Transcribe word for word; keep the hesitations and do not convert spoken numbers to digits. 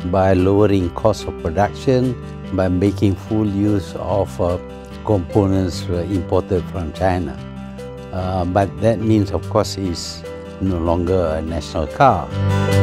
by lowering cost of production, by making full use of uh, components uh, imported from China. Uh, but that means, of course, it's no longer a national car.